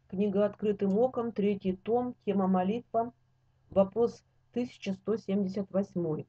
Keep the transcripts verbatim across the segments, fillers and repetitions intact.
Книга «Открытым оком», третий том, тема молитва, вопрос тысяча сто семьдесят восемь.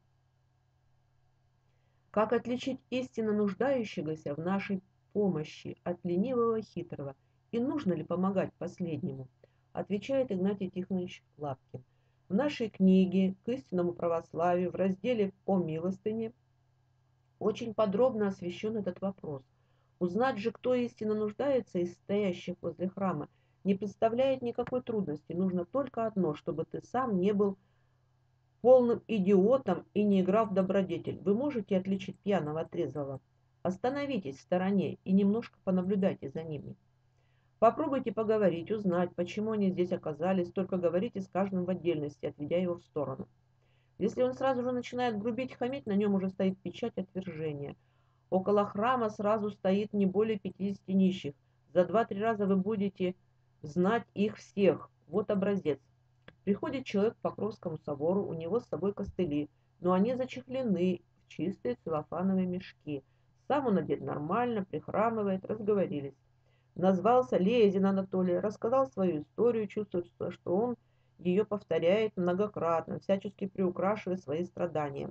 Как отличить истинно нуждающегося в нашей помощи от ленивого хитрого? И нужно ли помогать последнему? Отвечает Игнатий Тихонович Лапкин. В нашей книге «К истинному православию» в разделе о милостыне очень подробно освещен этот вопрос. Узнать же, кто истинно нуждается из стоящих возле храма, не представляет никакой трудности. Нужно только одно, чтобы ты сам не был полным идиотом и не играл в добродетель. Вы можете отличить пьяного от трезвого? Остановитесь в стороне и немножко понаблюдайте за ними. Попробуйте поговорить, узнать, почему они здесь оказались, только говорите с каждым в отдельности, отведя его в сторону. Если он сразу же начинает грубить, хамить, на нем уже стоит печать отвержения. Около храма сразу стоит не более пятидесяти нищих. За два-три раза вы будете знать их всех. Вот образец. Приходит человек к Покровскому собору, у него с собой костыли, но они зачехлены в чистые целлофановые мешки. Сам он одет нормально, прихрамывает, разговорились. Назвался Лезин Анатолий, рассказал свою историю, чувствует, что он ее повторяет многократно, всячески приукрашивая свои страдания.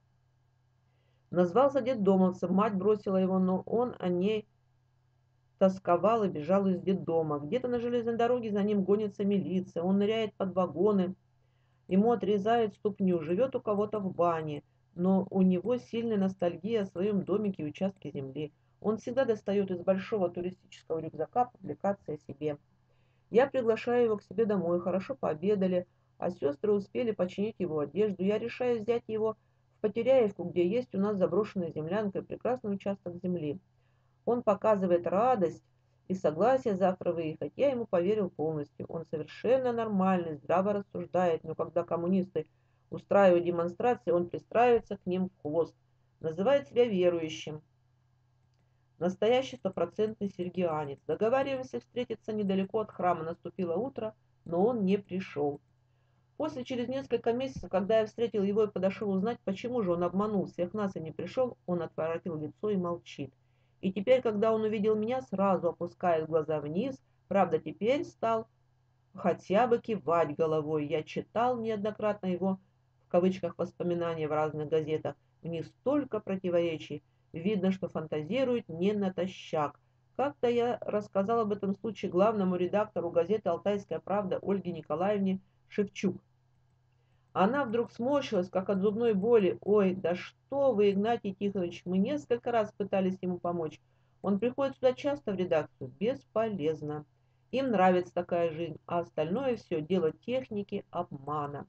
Назвался детдомовцем, мать бросила его, но он о ней тосковал и бежал из детдома. Где-то на железной дороге за ним гонится милиция, он ныряет под вагоны, ему отрезают ступню, живет у кого-то в бане, но у него сильная ностальгия о своем домике и участке земли. Он всегда достает из большого туристического рюкзака публикации о себе. Я приглашаю его к себе домой, хорошо пообедали, а сестры успели починить его одежду. Я решаю взять его в Потеряевку, где есть у нас заброшенная землянка и прекрасный участок земли. Он показывает радость и согласие завтра выехать. Я ему поверил полностью. Он совершенно нормальный, здраво рассуждает, но когда коммунисты устраивают демонстрации, он пристраивается к ним в хвост. Называет себя верующим. Настоящий стопроцентный сергианец. Договариваемся встретиться недалеко от храма. Наступило утро, но он не пришел. После, через несколько месяцев, когда я встретил его и подошел узнать, почему же он обманул всех нас и не пришел, он отворотил лицо и молчит. И теперь, когда он увидел меня, сразу опускает глаза вниз. Правда, теперь стал хотя бы кивать головой. Я читал неоднократно его, в кавычках, воспоминания в разных газетах. В них столько противоречий. Видно, что фантазирует не натощак. Как-то я рассказал об этом случае главному редактору газеты «Алтайская правда» Ольге Николаевне Шевчук. Она вдруг сморщилась, как от зубной боли. «Ой, да что вы, Игнатий Тихонович, мы несколько раз пытались ему помочь. Он приходит сюда часто в редакцию. Бесполезно. Им нравится такая жизнь, а остальное все дело техники обмана».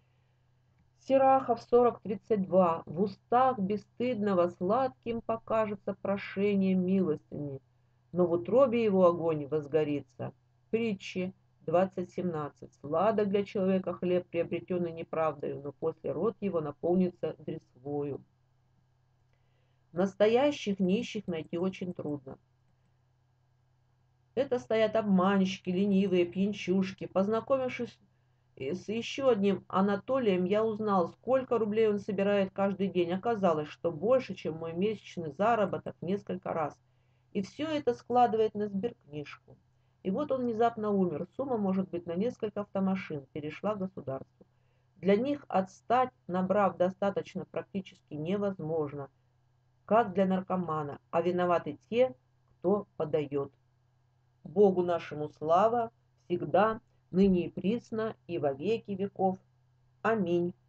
Сирахов сорок тридцать два. В устах бесстыдного сладким покажется прошение милостыни, но в утробе его огонь возгорится. Притчи двадцать семнадцать. Сладок для человека хлеб, приобретенный неправдою, но после рот его наполнится дресвою. Настоящих нищих найти очень трудно. Это стоят обманщики, ленивые, пьянчушки. Познакомившись с еще одним Анатолием, я узнал, сколько рублей он собирает каждый день. Оказалось, что больше, чем мой месячный заработок в несколько раз. И все это складывает на сберкнижку. И вот он внезапно умер. Сумма, может быть, на несколько автомашин перешла государству. Для них отстать, набрав достаточно, практически невозможно, как для наркомана, а виноваты те, кто подает. Богу нашему слава, всегда, ныне и присно, и во веки веков. Аминь.